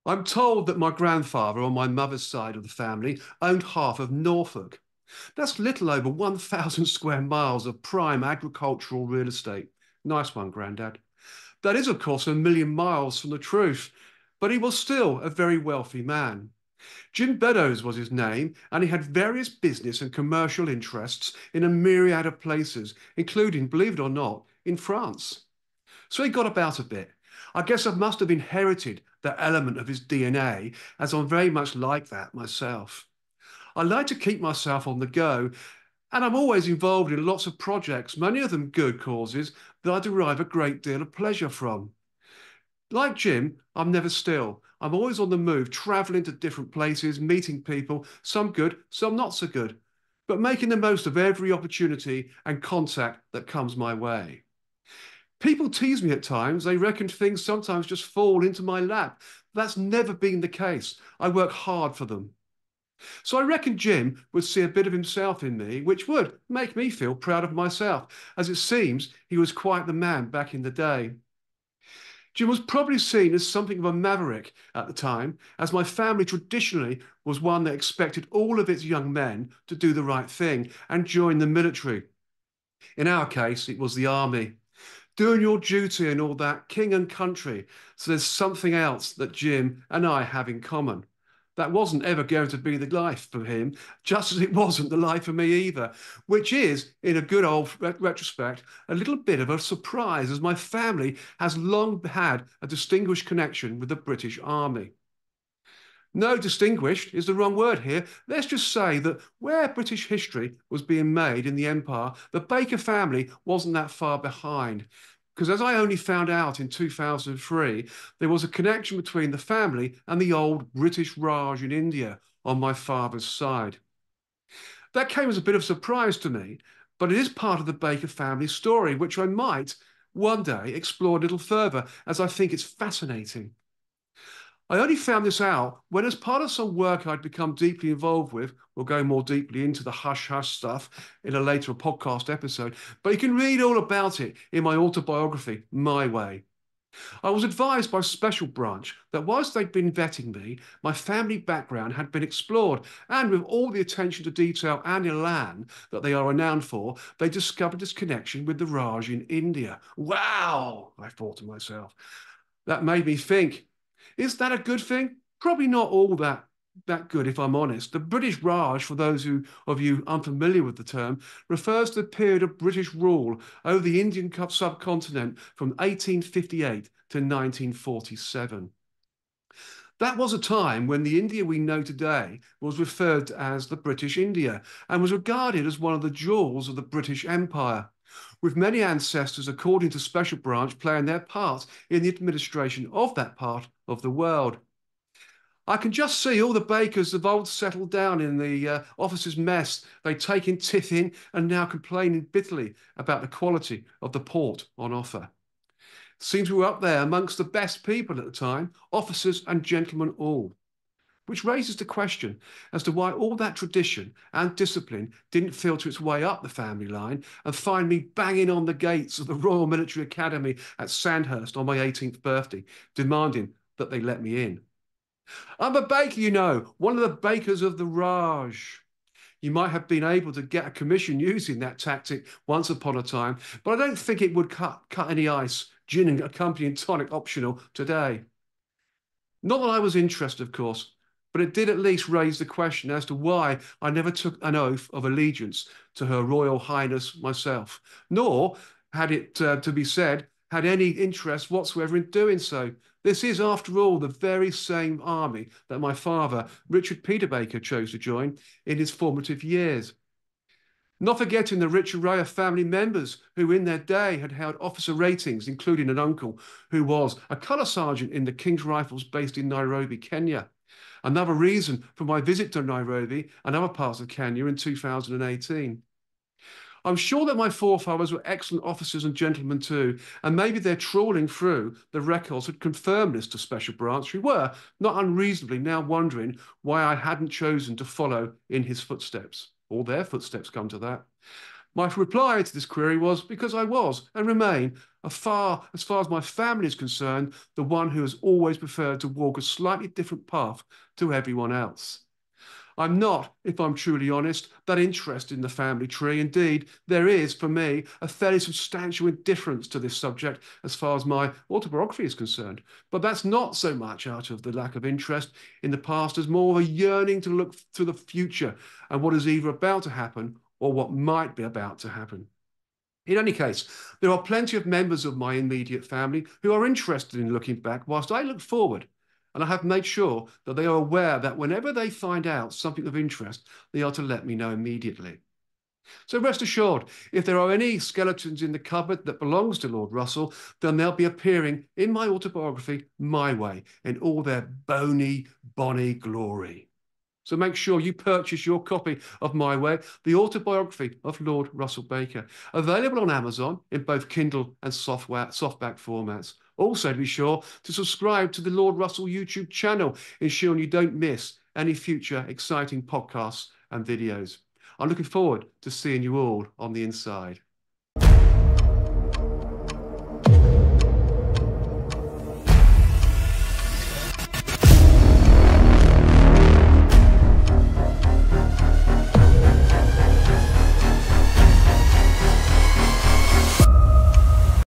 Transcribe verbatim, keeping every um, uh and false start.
I'm told that my grandfather on my mother's side of the family owned half of Norfolk. That's little over one thousand square miles of prime agricultural real estate. Nice one, Grandad. That is, of course, a million miles from the truth, but he was still a very wealthy man. Jim Beddoes was his name, and he had various business and commercial interests in a myriad of places, including, believe it or not, in France. So he got about a bit. I guess I must have inherited that element of his D N A, as I'm very much like that myself. I like to keep myself on the go, and I'm always involved in lots of projects, many of them good causes, that I derive a great deal of pleasure from. Like Jim, I'm never still. I'm always on the move, traveling to different places, meeting people, some good, some not so good, but making the most of every opportunity and contact that comes my way. People tease me at times. They reckon things sometimes just fall into my lap. That's never been the case. I work hard for them. So I reckon Jim would see a bit of himself in me, which would make me feel proud of myself, as it seems he was quite the man back in the day. Jim was probably seen as something of a maverick at the time, as my family traditionally was one that expected all of its young men to do the right thing and join the military. In our case, it was the army. Doing your duty and all that, king and country. So there's something else that Jim and I have in common. That wasn't ever going to be the life for him, just as it wasn't the life for me either, which is, in a good old retrospect, a little bit of a surprise, as my family has long had a distinguished connection with the British Army. No, distinguished is the wrong word here. Let's just say that where British history was being made in the Empire, the Baker family wasn't that far behind. Because as I only found out in two thousand three, there was a connection between the family and the old British Raj in India on my father's side. That came as a bit of a surprise to me, but it is part of the Baker family story, which I might one day explore a little further, as I think it's fascinating. I only found this out when, as part of some work I'd become deeply involved with, we'll go more deeply into the hush hush stuff in a later podcast episode, but you can read all about it in my autobiography, My Way. I was advised by Special Branch that whilst they'd been vetting me, my family background had been explored, and with all the attention to detail and elan that they are renowned for, they discovered this connection with the Raj in India. Wow, I thought to myself. That made me think. Is that a good thing? Probably not all that that good, if I'm honest. The British Raj, for those who, of you unfamiliar with the term, refers to the period of British rule over the Indian subcontinent from eighteen fifty-eight to nineteen forty-seven. That was a time when the India we know today was referred to as the British India and was regarded as one of the jewels of the British Empire, with many ancestors, according to Special Branch, playing their part in the administration of that part of the world. I can just see all the bakers of old settled down in the uh, officers' mess. They taken tiffin and now complaining bitterly about the quality of the port on offer. Seems we were up there amongst the best people at the time, officers and gentlemen all. Which raises the question as to why all that tradition and discipline didn't filter its way up the family line and find me banging on the gates of the Royal Military Academy at Sandhurst on my eighteenth birthday, demanding that they let me in. I'm a baker, you know, one of the bakers of the Raj. You might have been able to get a commission using that tactic once upon a time, but I don't think it would cut, cut any ice, gin and accompanying tonic optional today. Not that I was interested, of course, but it did at least raise the question as to why I never took an oath of allegiance to Her Royal Highness myself, nor had it, uh, to be said, had any interest whatsoever in doing so. This is, after all, the very same army that my father, Richard Peterbaker, chose to join in his formative years. Not forgetting the rich array of family members who in their day had held officer ratings, including an uncle who was a colour sergeant in the King's Rifles based in Nairobi, Kenya. Another reason for my visit to Nairobi and other parts of Kenya in two thousand eighteen. I'm sure that my forefathers were excellent officers and gentlemen too, and maybe their trawling through the records had confirmed this to Special Branch, who were, not unreasonably, now wondering why I hadn't chosen to follow in his footsteps, or their footsteps come to that. My reply to this query was because I was and remain, as far, as far as my family is concerned, the one who has always preferred to walk a slightly different path to everyone else. I'm not, if I'm truly honest, that interested in the family tree. Indeed, there is, for me, a fairly substantial indifference to this subject as far as my autobiography is concerned. But that's not so much out of the lack of interest in the past as more of a yearning to look to the future and what is either about to happen or what might be about to happen. In any case, there are plenty of members of my immediate family who are interested in looking back whilst I look forward. And I have made sure that they are aware that whenever they find out something of interest, they are to let me know immediately. So rest assured, if there are any skeletons in the cupboard that belongs to Lord Russell, then they'll be appearing in my autobiography my way, in all their bony, bonny glory. So make sure you purchase your copy of My Way, the autobiography of Lord Russell Baker, available on Amazon in both Kindle and software, softback formats. Also, be sure to subscribe to the Lord Russell YouTube channel, ensuring you don't miss any future exciting podcasts and videos. I'm looking forward to seeing you all on the inside.